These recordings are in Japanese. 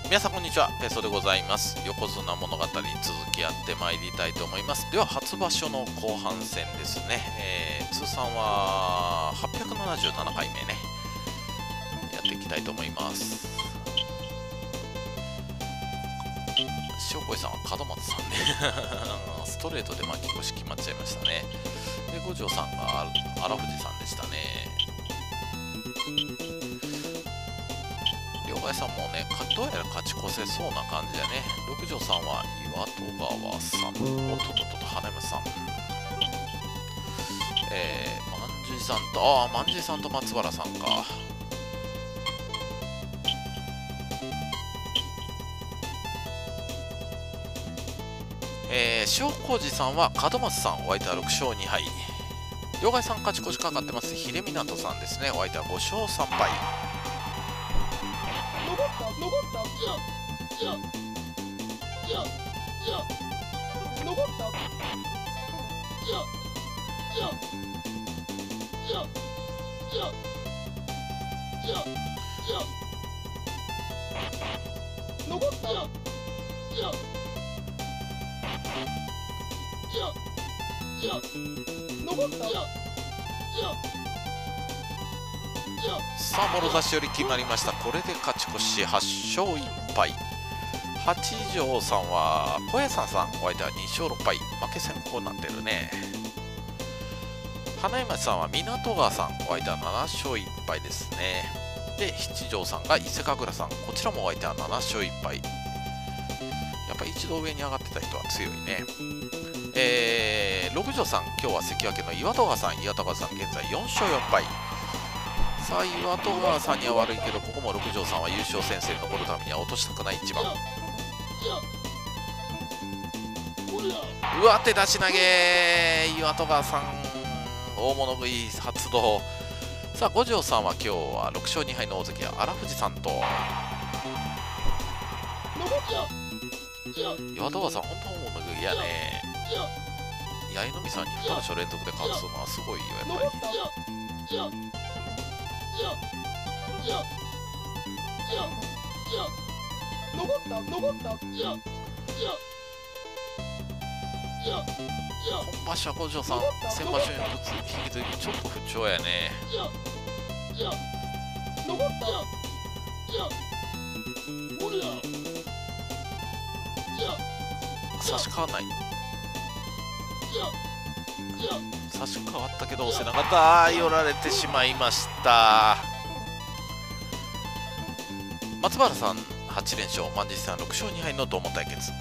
皆さんこんにちは、ペソでございます。横綱物語に続きやってまいりたいと思います。では初場所の後半戦ですね、通算は877回目ね、やっていきたいと思います。塩越さんは門松さんねストレートで巻き越し決まっちゃいましたね。で五条さんが荒藤さんでしたね。両替さんもね、どうやら勝ち越せそうな感じだね。六条さんは岩戸川さん、おっとっとっと花山さん、まんじゅいさんと、まんじゅいさんと松原さんか。塩麹さんは門松さん、お相手は6勝2敗。両替さん勝ち越しかかってます。秀湊さんですね、お相手は5勝3敗。さあもろ差しより決まりました。これで勝ち越し8勝1敗。八条さんは小屋さん、お相手は2勝6敗、負け先行になってるね。花山さんは港川さん、お相手は7勝1敗ですね。で七条さんが伊勢神楽さん、こちらもお相手は7勝1敗。やっぱ一度上に上がってた人は強いね。六条さん、今日は関脇の岩戸川さん、現在4勝4敗。さあ岩戸川さんには悪いけど、ここも六条さんは優勝戦線に残るためには落としたくない一番。上手出し投げ、岩戸川さん大物食い発動。さあ五条さんは今日は6勝2敗の大関荒藤さんと、岩戸川さん本当大物食いやね。八重のみさんに2場所連続で勝つのはすごいよ、やっぱり。今場所は五条さん、先場所に引き続きちょっと不調やね。差し替わんない。差し替わったけど押せなかった。寄られてしまいました。松原さん8連勝、万実さん6勝2敗の同門対決。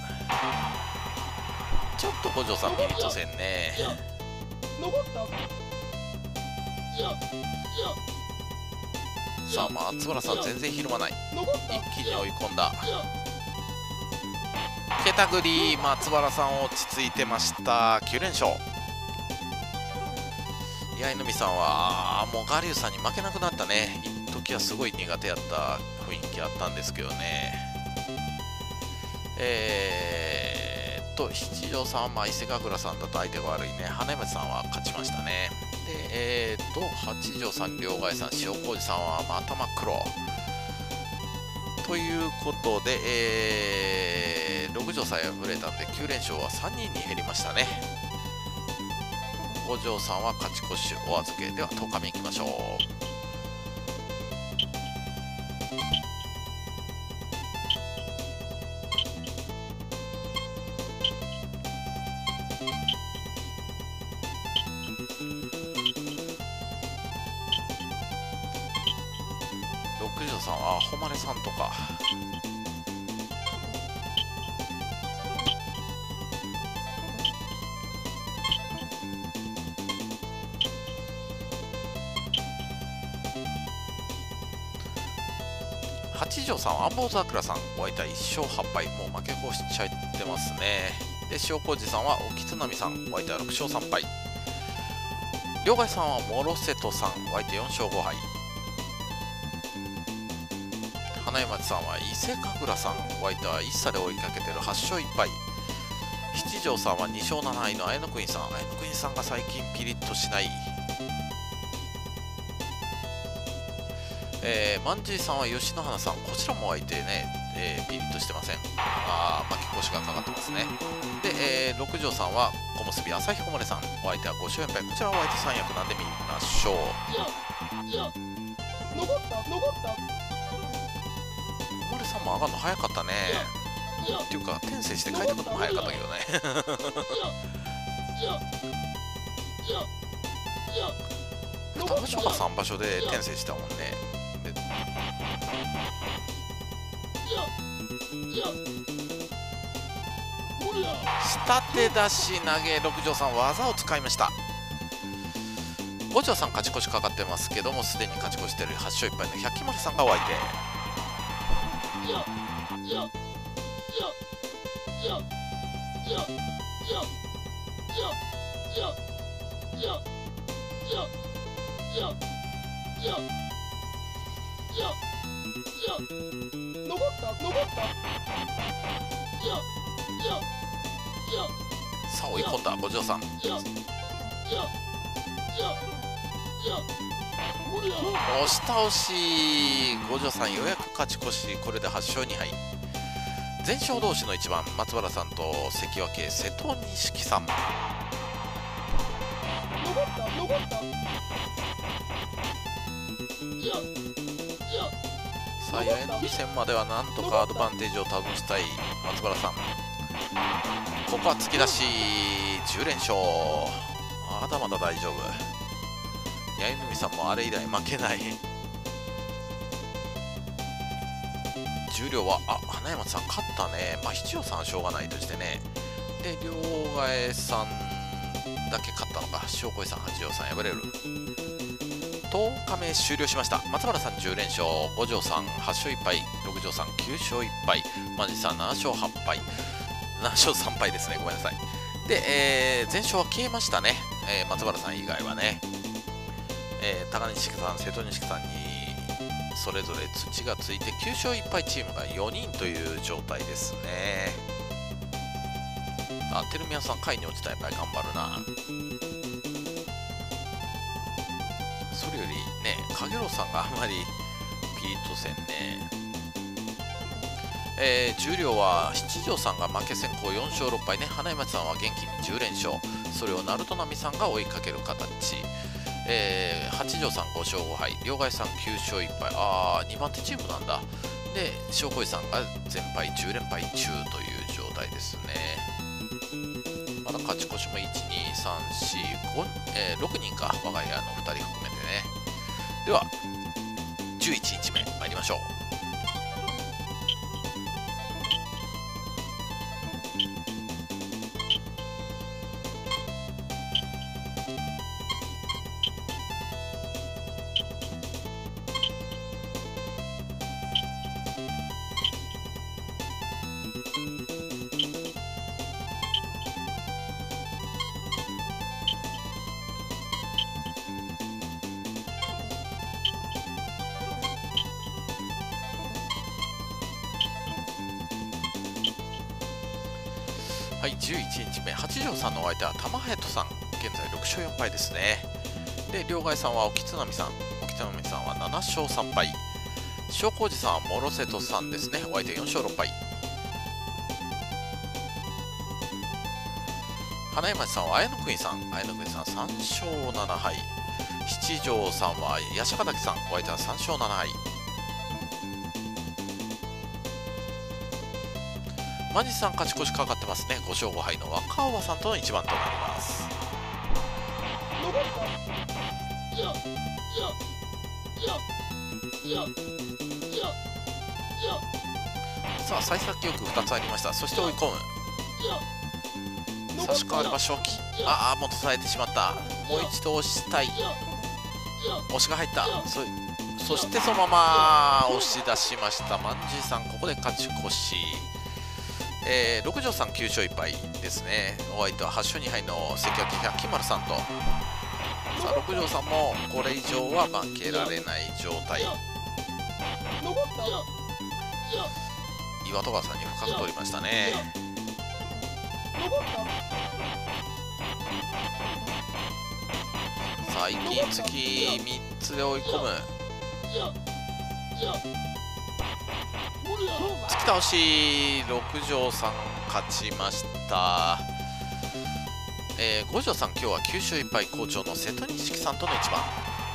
ちょっと五条さんピリッとせんね。さあ松原さん全然ひるまない。一気に追い込んだ。けたぐり、松原さん落ち着いてました。9連勝。八重のみさんはもう我流さんに負けなくなったね。一時はすごい苦手やった雰囲気あったんですけどね。七条さんは伊勢神楽さんだと相手が悪いね。花嫁さんは勝ちましたね。で八条さん、両替さん、塩麹さんは頭黒ということで、六条さん敗れたんで9連勝は3人に減りましたね。五条さんは勝ち越しお預け。では10日目いきましょう。六条さんは誉さんとか。八条さんは安保桜さん、お相手は1勝8敗、もう負け越しちゃってますね。で塩麹さんは沖津波さん、お相手は6勝3敗。両替さんは諸瀬戸さん、お相手4勝5敗。花山さんは伊勢神楽さん、お相手は一差で追いかけてる8勝1敗。七条さんは2勝7敗の綾野クイーンさん、綾野クイーンさんが最近ピリッとしない。 マンジーさんは吉野花さん、こちらも相手ね、ピリッとしてません。巻き越しがかかってますね。で、六条さんは小結朝日こもれさん、お相手は5勝4敗、こちらはお相手三役なんで見ましょう。 残った。 こもれさんも上がるの早かったね。っていうか、転生して帰ってくるのも早かったけどね。2場所か3場所で転生したもんね。下手出し投げ、六条さん技を使いました。五条さん勝ち越しかかってますけども、すでに勝ち越している8勝1敗の百鬼丸さんがお相手。さあ追い込んだ五条さん。押し倒し、五条さんようやく勝ち越し、これで8勝2敗。全勝同士の一番、松原さんと関脇瀬戸錦さん。さあ、八重の戦まではなんとかアドバンテージを保ちたい松原さん。ここは突き出し10連勝。まだまだ大丈夫。八重のさんもあれ以来負けない。十両は花山さん勝ったね。七条さんはしょうがないとしてね。で両替さんだけ勝ったのか。塩越さん、八条さん敗れる。10日目終了しました。松原さん10連勝、五条さん8勝1敗、六条さん9勝1敗、マジさん7勝8敗、7勝3敗ですね、ごめんなさい。で、全勝は消えましたね、松原さん以外はね。高西さん、瀬戸錦さんにそれぞれ土がついて9勝1敗チームが4人という状態ですね。照宮さん、下位に落ちたらやっぱり頑張るな。それよりね、影郎さんがあんまりピリッとせんね。十両は七条さんが負け先行4勝6敗ね。花山さんは元気に10連勝。それを鳴門波さんが追いかける形。八条さん5勝5敗、両替さん9勝1敗。2番手チームなんだ。で、塩越さんが全敗10連敗中という状態ですね。まだ勝ち越しも1、2、3、4、5、6人か、我が家の2人含めてね。では、11日目参りましょう。はい、11日目、八条さんのお相手は玉隼人さん、現在6勝4敗ですね。で、両替さんは沖津波さん、沖津波さんは7勝3敗、塩麹さんは諸瀬戸さんですね、お相手4勝6敗。花山さんは綾野国さん、綾野国さん3勝7敗、七条さんは八坂崎さん、お相手は3勝7敗。マジさん勝ち越しかかってますね。5勝5敗の若尾さんとの一番となります。さあ幸先よく2つありました。そして追い込む。差し替われば正気。もう伝えてしまった。もう一度押したい。押しが入った。そしてそのまま押し出しました。マンジーさんここで勝ち越し。六条さん9勝1敗ですね。お相手は8勝2敗の関脇百鬼丸さんと。さあ六条さんもこれ以上は負けられない状態。岩戸川さんに深く取りましたね。さあ一気に次3つで追い込む。 突き倒し六条さん勝ちました。五条さん今日は9勝1敗好調の瀬戸錦さんとの一番。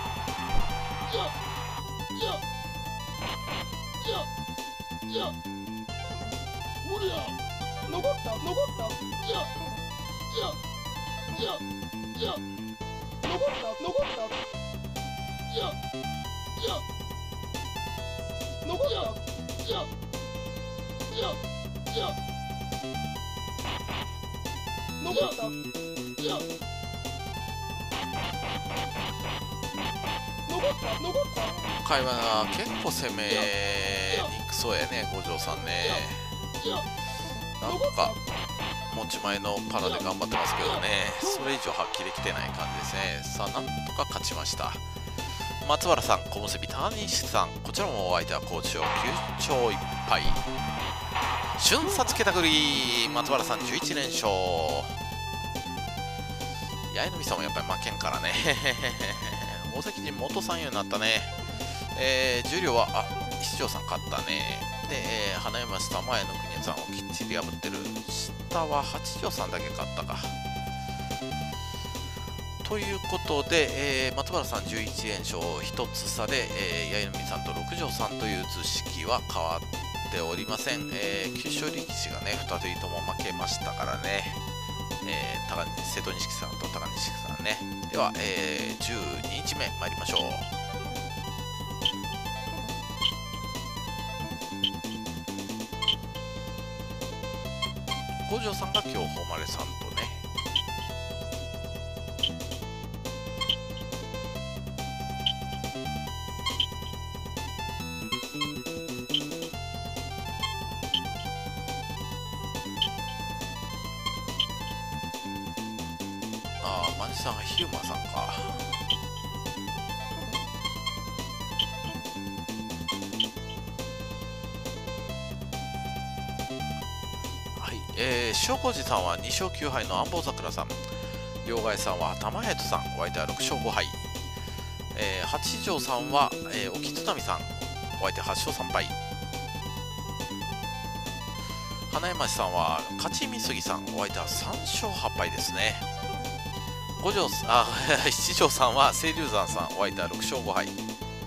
今回は結構攻めにくそうやね、五条さんね。なんか持ち前のパラで頑張ってますけどね、それ以上発揮できてない感じですね。さあ、なんとか勝ちました。松原さん、小結高西さん、こちらもお相手は好調9勝1敗。瞬殺けたぐり、松原さん11連勝。八重のみさんもやっぱり負けんからね。大関陣元三遊になったね。十両は七条さん勝ったね。で、花山下前の国さんをきっちり破ってる。下は八条さんだけ勝ったか。ということで、松原さん11連勝1つ差で、八重のみさんと六条さんという図式は変わっておりません。九勝力士がね2人とも負けましたからね。瀬戸錦さんと高西さんね。では、12日目参りましょう。五条さんが今日誉さんとね。マジさんがヒューマさんか。はい、塩麹さんは2勝9敗の安保桜さん。両替さんは玉ヘッドさん、お相手は6勝5敗。八条さんは、沖津波さん、お相手8勝3敗。花山さんは勝ちみすぎさん、お相手は3勝8敗ですね。七条さんは清流山さん、お相手は6勝5敗。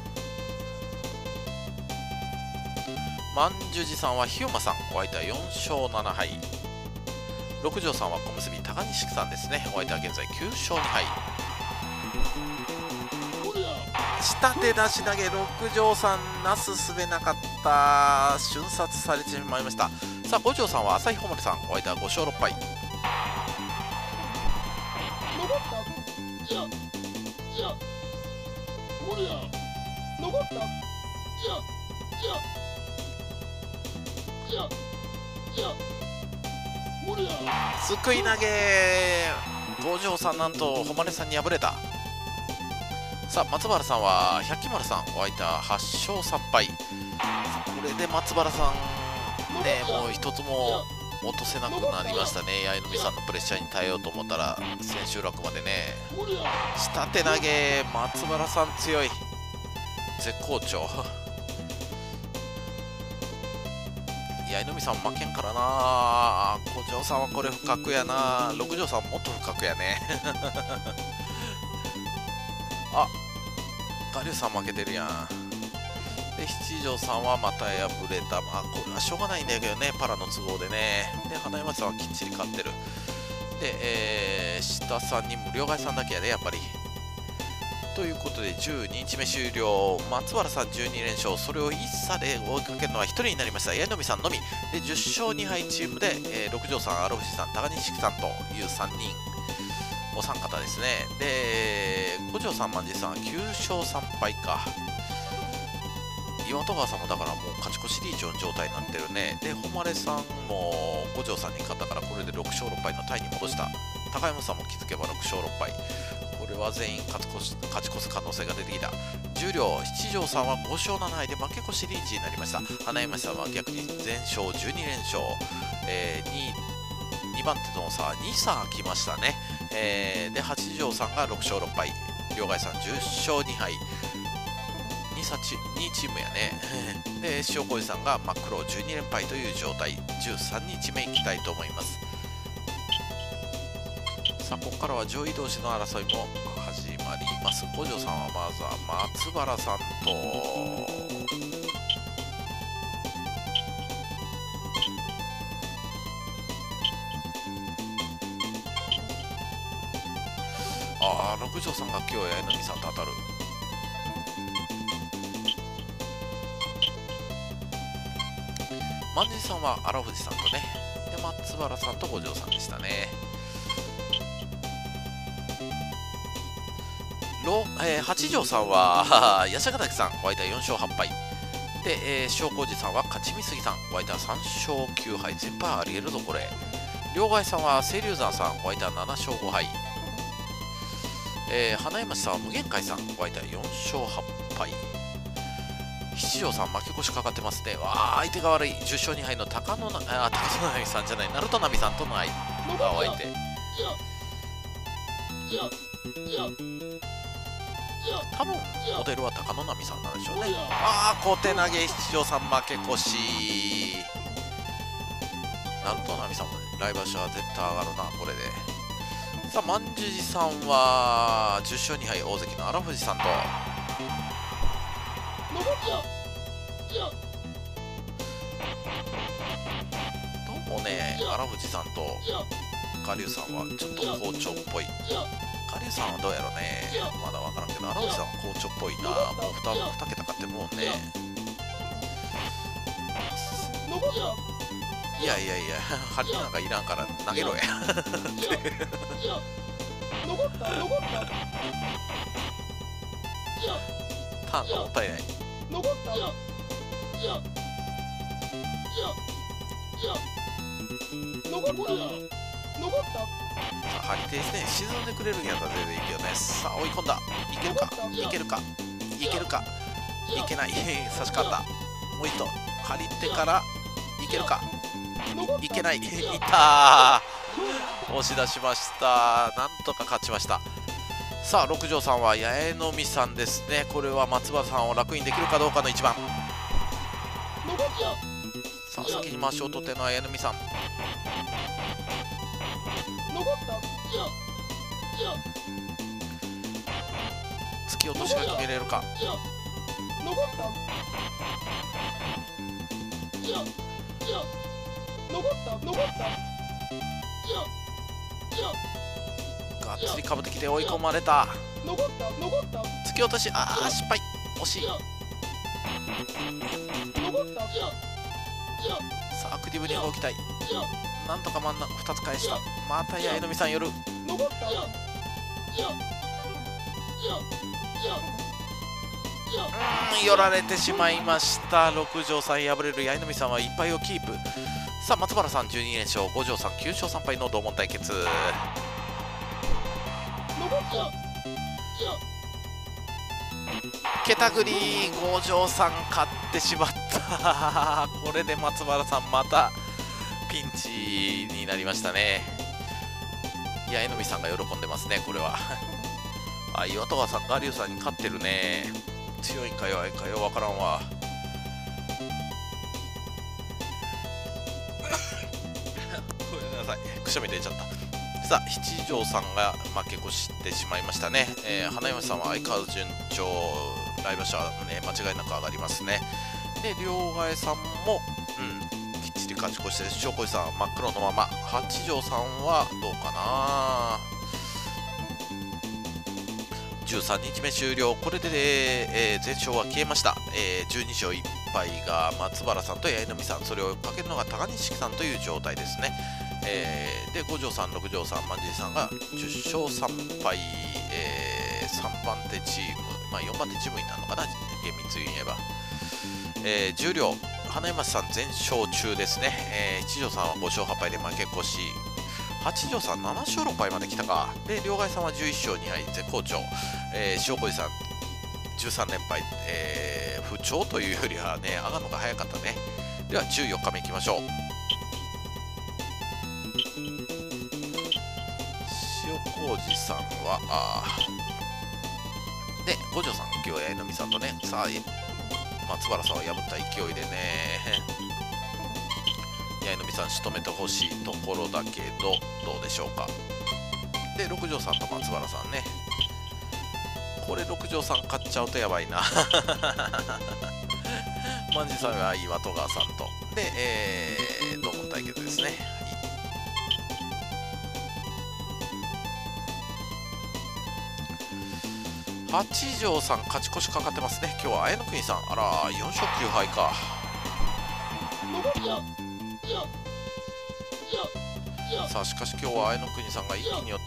万寿寺さんは日馬さん、お相手は4勝7敗。六条さんは小結高西さんですね、お相手は現在9勝2敗。下手出し投げ、六条さんなすすべなかった。瞬殺されてしまいました。さあ、五条さんは朝日誉さん、お相手は5勝6敗。すくい投げ、五条さんなんと誉さんに敗れた。さあ、松原さんは百鬼丸さん、お相手は8勝3敗。これで松原さんね、もう一つも落とせなくなりましたね。八重のみさんのプレッシャーに耐えようと思ったら千秋楽までね。下手投げ、松原さん強い、絶好調。八重のみさん負けんからな。五条さんはこれ不覚やな。六条さんもっと不覚やね。あ、我流さん負けてるやん。で、七条さんはまた敗れた。まあこれはしょうがないんだけどね、パラの都合でね。で、花山さんはきっちり勝ってる。で、下さんに無料替えさんだけやで、やっぱり。ということで12日目終了。松原さん12連勝、それを1差で追いかけるのは1人になりました。八重のみさんのみで10勝2敗チームで、六条さん、荒藤さん、高西さんという3人お三方ですね。で、五条さん、万次さんは9勝3敗か。岩戸川さんもだからもう勝ち越しリーチの状態になってるね。で、誉さんも五条さんに勝ったからこれで6勝6敗のタイに戻した。高山さんも気づけば6勝6敗。これは全員勝ち越す可能性が出てきた。十両、七条さんは5勝7敗で負け越しリーチになりました。花山さんは逆に全勝12連勝。2番手との差は2差開きましたね。で、八条さんが6勝6敗。両替さん10勝2敗。2 2チームやね。で、塩小路さんが真っ黒12連敗という状態、13日目いきたいと思います。さあ、ここからは上位同士の争いも始まります。五条さんはまずは松原さんと、六条さんが今日八重波さんと当たる。万次さんは荒藤さんとね、で松原さんと五条さんでしたね。八条さんは八坂崎さん、ワイター4勝8敗。で、塩麹さんは勝ち見杉さん、ワイター3勝9敗。全敗ありえるぞ、これ。両替さんは清流山さん、ワイター7勝5敗。花山さんは無限界さん、ワイター4勝8敗。七条さん負け越しかかってますね。わあ、相手が悪い。10勝2敗の高野波さんじゃない、鳴門波さんとの相手。多分モデルは高野波さんなんでしょうね。小手投げ、七条さん負け越し。鳴門波さんも来場所は絶対上がるな、これで。さあ、万寿寺さんは10勝2敗、大関の荒藤さんと。どうもね、荒藤さんと我流さんはちょっと好調っぽい。我流さんはどうやろうね、まだ分からんけど、荒藤さんは好調っぽいな。もう 2桁勝ってもうね。いや、針なんかいらんから投げろや。ターンがもったいない。張り手ですね。沈んでくれるんやったら全然いいけどね。さあ、追い込んだ。いけるかいけるかいけるかいけない。差し替わった。もう一度張り手からいけるかいけない。いったー、押し出しました。なんとか勝ちました。さあ、六条さんは八重の実さんですね。これは松原さんを楽にできるかどうかの一番。さあ、先にまわしを取っての八重の実さん。突き落としが決めれるか。がっつりかぶってきて追い込まれた。突き落とし、失敗、惜しい。さあ、アクティブに動きたい。なんとか真ん中2つ返した。また八重の実さん寄る。寄られてしまいました。六条さん敗れる。八重の実さんは1敗をキープ。さあ、松原さん12連勝、五条さん9勝3敗の同門対決。けたぐり、五条さん勝ってしまった。これで松原さんまたピンチになりましたね。八重の実さんが喜んでますね、これは。岩戸川さん、我流さんに勝ってるね。強いんか弱いんかよ分からんわ。ごめんなさい、くしゃみ出ちゃった。さあ、七条さんが負け越してしまいましたね。花山さんは相変わらず順調。来場所はね、間違いなく上がりますね。で、両替さんも、きっちり勝ち越して、塩越さんは真っ黒のまま。八条さんはどうかな。13日目終了。これで、全勝は消えました。12勝1敗が松原さんと八重の実さん、それを追いかけるのが高錦さんという状態ですね。で、五条さん、六条さん、万次さんが10勝3敗、3番手チーム、4番手チームになるのかな、厳密に言えば。十両、花山さん全勝中ですね。七条さんは5勝8敗で負け越し。八条さん7勝6敗まで来たか。で、両替さんは11勝2敗、絶好調。塩越さん13連敗、不調というよりはね、上がるのが早かったね。では、14日目いきましょう。塩麹さんはで、 五条さん、今日八重のみさんとね、さあ、松原さんを破った勢いでね、八重のみさん仕留めてほしいところだけど、どうでしょうか。で、六条さんと松原さんね。これ六条さん勝っちゃうとやばいな。万次さんは岩戸川さんと。で、同門対決ですね。八条さん勝ち越しかかってますね。今日は綾野国さん、あら4勝9敗か。さあしかし今日は綾野国さんが一気に寄った。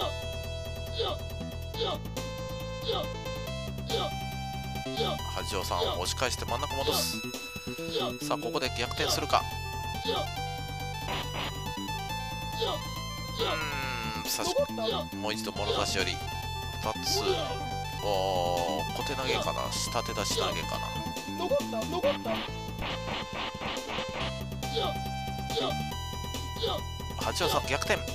八条さんを押し返して真ん中戻す。さあここで逆転するか。もう一度もろ差し寄り2つ。おー、小手投げかな、下手出し投げかな。八条さん逆転。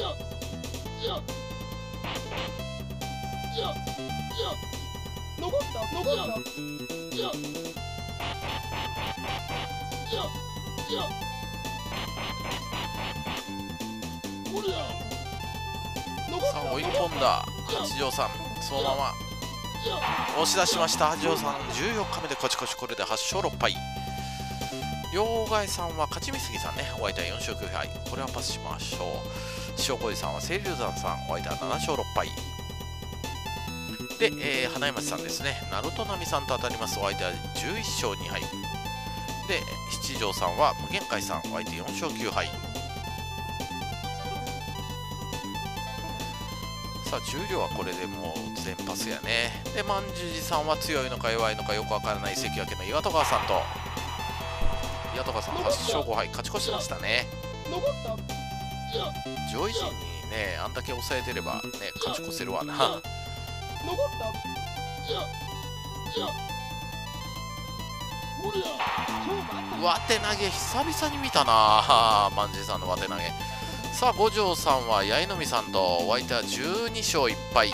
さあ追い込んだ八条さん、そのまま押し出しました。八条さん14日目で勝ち越し、これで8勝6敗。両替さんは勝ち見杉さんね、お相手は4勝9敗、これはパスしましょう。塩小路さんは清流山さん、お相手は7勝6敗で、花山さんですね、鳴門波さんと当たります。お相手は11勝2敗で、七条さんは無限界さん、お相手4勝9敗。さあ重量はこれでもう全パスやね。で万寿寺さんは強いのか弱いのかよくわからない関脇の岩戸川さんと、岩戸川さん8勝5敗勝ち越しましたね。上位陣にねあんだけ抑えてればね勝ち越せるわな。上手投げ久々に見たな、万寿寺さんの上手投げ。さあ五条さんは八重のみさんとお相手は12勝1敗。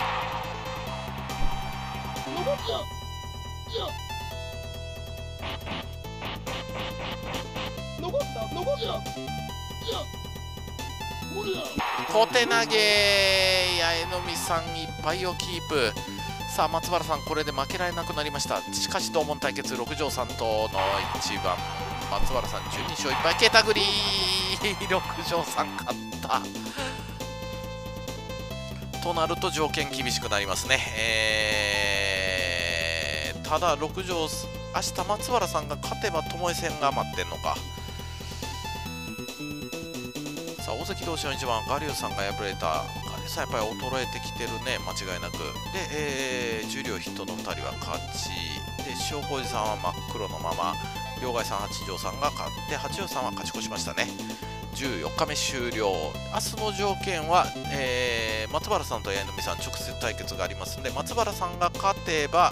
小手投げ、八重のみさん1敗をキープ。さあ松原さんこれで負けられなくなりました。しかし同門対決六条さんとの一番、松原さん12勝1敗、ケタグリー六条さん勝ったとなると条件厳しくなりますね。ただ六条、明日松原さんが勝てば巴戦が待ってんのか。さあ大関同士の一番、ガリューさんが敗れた。ガリューさんやっぱり衰えてきてるね、間違いなく。で、十両筆頭の2人は勝ちで、塩小路さんは真っ黒のまま、両替さん八条さんが勝って、八条さんは勝ち越しましたね。14日目終了。明日の条件は、松原さんと八重のみさん直接対決がありますので、松原さんが勝てば、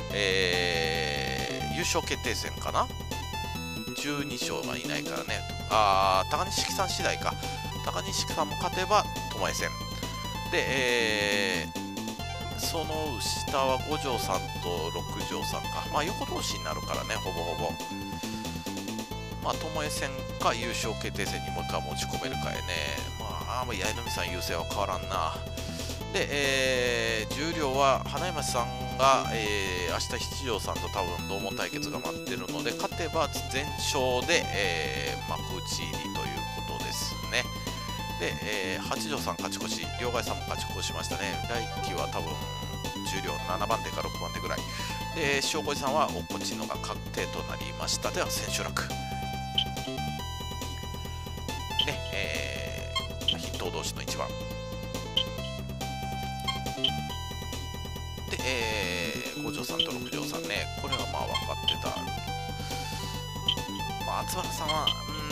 優勝決定戦かな。12勝がいないからね。高錦さん次第か。高錦さんも勝てば巴戦で、その下は五条さんと六条さんか。まあ横同士になるからね、ほぼほぼ。まあ巴戦か優勝決定戦にもう一回持ち込めるかやね。まあ八重のみさん優勢は変わらんな。で、重量は花山さんが、明日七条さんと多分同門対決が待ってるので、勝てば全勝で、幕内入りということですね。で、八条さん勝ち越し、両替さんも勝ち越しましたね。来期は多分重量7番手か6番手ぐらいで、塩越さんは落っこちのが確定となりました。では千秋楽ね、筆頭同士の一番で、五条さんと六条さんね、これはまあ分かってた。まあ松原さんは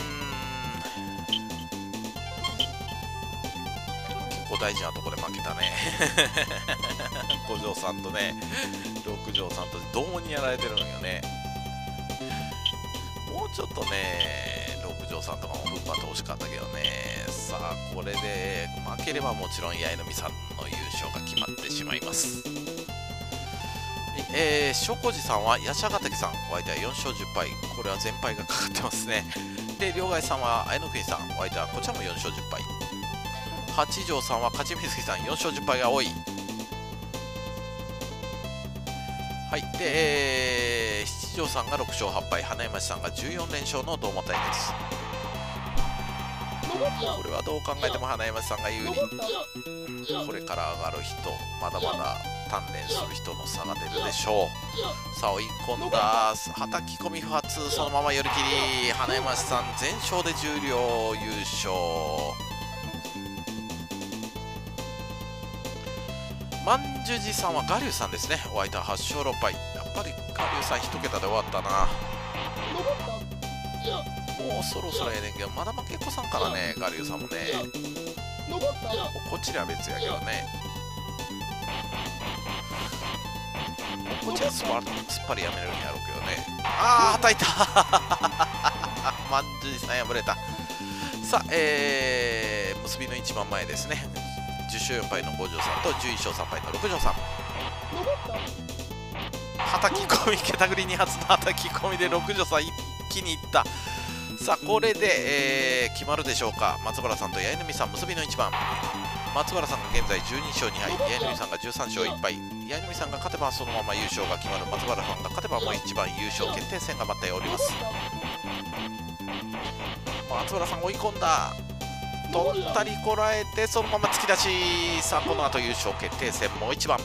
結構大事なところで負けたね。五条さんとね六条さんとどうにやられてるんよね。もうちょっとね六条さんとかも踏ん張ってほしかったけどね。さあこれで負ければもちろん八重のみさんの優勝が決まってしまいます。 塩麹さんは八社ヶ岳さん、お相手は4勝10敗、これは全敗がかかってますね。で、両替さんは綾野国さん、お相手はこちらも4勝10敗。八条さんは勝ち水木さん、4勝10敗が多い。はい。で、七条さんが6勝8敗、花山さんが14連勝の同馬対決。これはどう考えても花山さんが有利。これから上がる人、まだまだ鍛錬する人の差が出るでしょう。さあ追い込んだ、はたき込み不発、そのまま寄り切り、花山さん全勝で十両優勝。万寿寺さんは我流さんですね、お相手は8勝6敗。やっぱり我流さん1桁で終わったな。もうそろそろやねんけど、まだ負けっこさんからね、我流さんもね。こっちらは別やけどね。こっちはすっぱりやめるんやろうけどね。ああ、はたいた万寿寺さん敗れた。さあ、結びの一番前ですね。10勝4敗の五条さんと11勝3敗の六条さん。はたき込み、けたぐり2発のはたき込みで六条さん一気にいった。さあこれで、決まるでしょうか。松原さんと八重沼さん結びの一番。松原さんが現在12勝2敗、八重沼さんが13勝1敗。八重沼さんが勝てばそのまま優勝が決まる。松原さんが勝てばもう一番優勝決定戦が待っております。松原さん追い込んだ、取ったりこらえてそのまま突き出し。さあこの後優勝決定戦もう一番。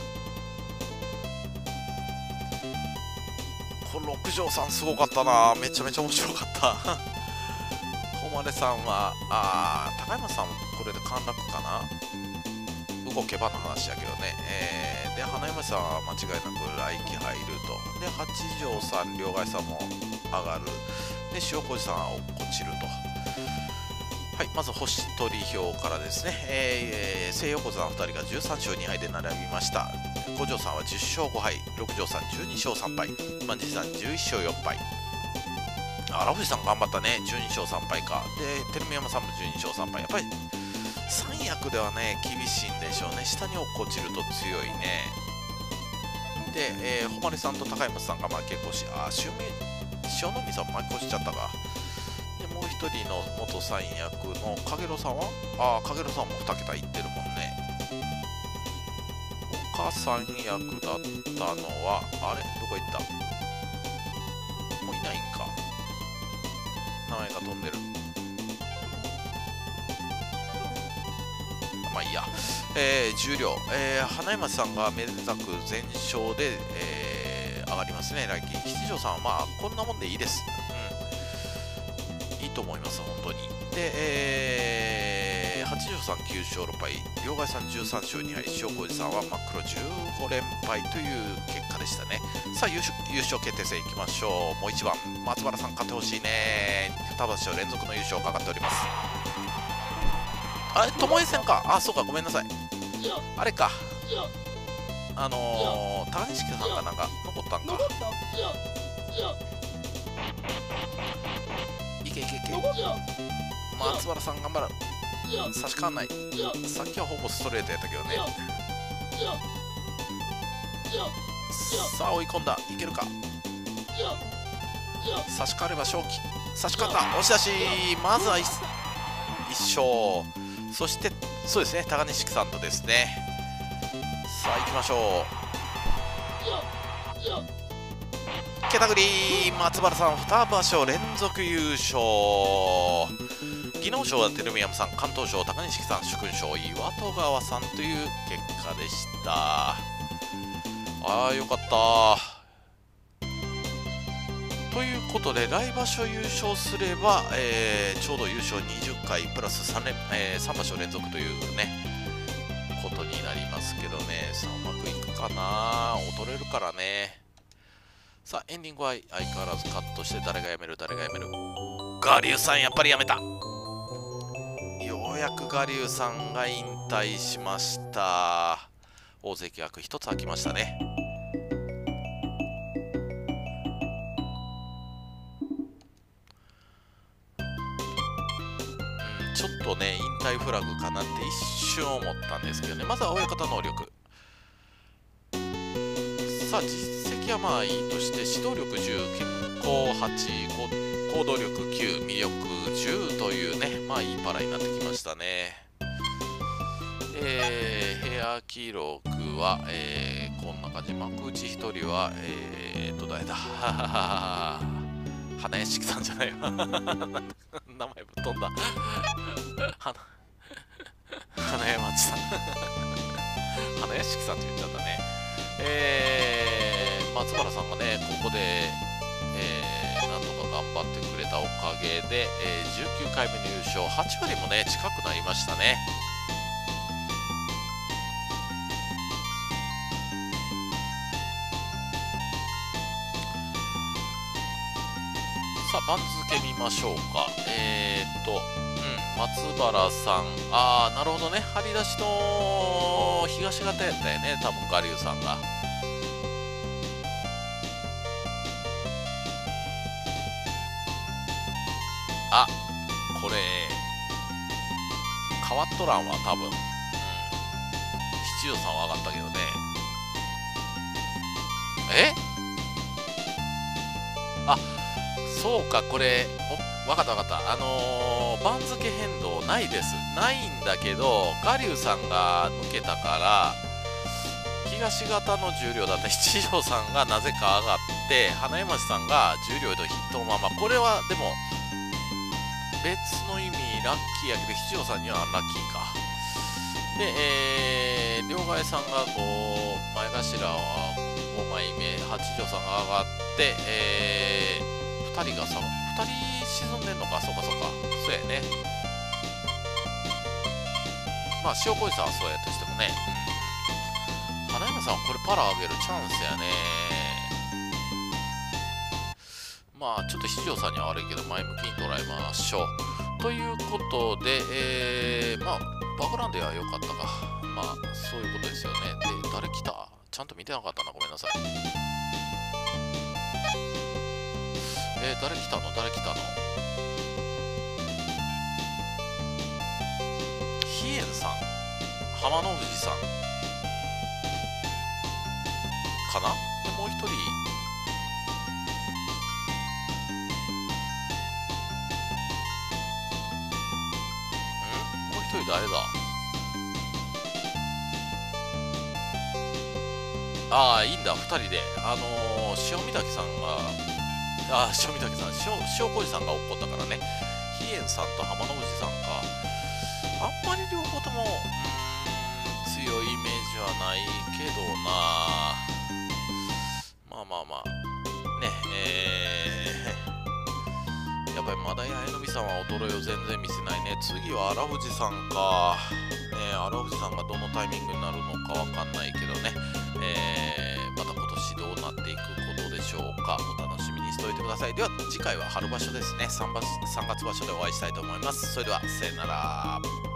この六条さんすごかったな、めちゃめちゃ面白かった誉さんは高山さんこれで陥落かな、動けばの話やけどね。で花山さんは間違いなく来季入ると。で八条さん両替さんも上がる。で塩麹さんは落ちると。はい、まず星取り表からですね、西横綱2人が13勝2敗で並びました。五条さんは10勝5敗、六条さん12勝3敗、万寿さん11勝4敗。荒藤さん頑張ったね、12勝3敗か。で照宮山さんも12勝3敗。やっぱり三役ではね厳しいんでしょうね、下に落っこちると強いね。で、誉さんと高山さんが負け越し、塩野美さん負け越しちゃったか。もう一人の元三役の影呂さんは影呂さんも2桁いってるもんね。他三役だったのはあれどこ行った、もういないんか、名前が飛んでる。まあいいや。十両、花山さんがめでたく全勝で、上がりますね来季。七条さんはまあこんなもんでいいです。いいと思います本当に。で、八条さん9勝6敗、両替さん13勝2敗、塩麹さんは真っ黒15連敗という結果でしたね。さあ優勝決定戦いきましょう。もう一番松原さん勝ってほしいね。2場所連続の優勝かかっております。あれ巴戦か、そうかごめんなさい。あれか高錦さんがなんか残ったんか。いけいけいけ、松原さん頑張る。差し替わんない。さっきはほぼストレートやったけどね。さあ追い込んだ、いけるか。差し替われば勝機。差し替わった、押し出し。まずは1勝。そしてそうですね、高錦さんとですね。さあ行きましょう。けたぐり松原さん2場所連続優勝。技能賞は照宮山さん、関東賞高錦さん、主勲賞岩戸川さんという結果でした。よかった。ということで来場所優勝すれば、ちょうど優勝20回プラス 3場所連続というねことになりますけどね。さあうまくいくかな、劣れるからね。さあエンディングは相変わらずカットして、誰が辞める誰が辞める。我流さんやっぱり辞めた。ようやく我流さんが引退しました。大関枠1つ空きましたね。ちょっとね引退フラグかなって一瞬思ったんですけどね。まずは親方能力。 さあ実績はまあいいとして、指導力10、健康8、行動力9、魅力10というね、まあいいパラになってきましたね。ヘア記録は、こんな感じ。幕内1人は、誰だ花屋敷さんじゃないわ。名前ぶっ飛んだ。花屋町さん。花屋敷さんって言っちゃったね。松原さんがね、ここで、なんとか頑張ってくれたおかげで、19回目の優勝、8割もね、近くなりましたね。さあ、番付見ましょうか。松原さん、なるほどね、張り出しの東方やったよね、多分我流さんが。これ、変わっとらんわ、多分。七条さんは上がったけどね。そうか、これ、わかったわかった。番付変動ないです。ないんだけど、我流さんが抜けたから、東方の重量だった七条さんがなぜか上がって、花山町さんが重量と筆頭のまま、これはでも、別の意味、ラッキーやけど、七条さんにはアンラッキーか。で、両替さんがこう、前頭は5枚目、八条さんが上がって、2人が2人沈んでんのか、そうかそうか、そうやね。まあ、塩恋さんはそうやとしてもね、花山さんはこれパラ上げるチャンスやね。まあ、ちょっと七条さんには悪いけど、前向きに捉えましょう。ということで、まあ、バグランドは良かったか。まあ、そういうことですよね。で、誰来た？ちゃんと見てなかったな、ごめんなさい。誰来たの？飛燕さん、浜野富士さんかな。で、もう一人、もう一人誰だ？いいんだ、2人で。塩見岳さんが、塩見岳さん、塩小路さんが怒ったからね。飛燕さんと浜野富士さんか。あんまり両方とも、強いイメージはないけどな。まあまあまあ。ね、やっぱりまだ八重のみさんは衰えを全然見せないね。次は荒藤さんか。ね、荒藤さんがどのタイミングになるのかわかんないけどね。また今年どうなっていくことでしょうか。お楽しみにしておいてください。では次回は春場所ですね。3月場所でお会いしたいと思います。それではさよなら。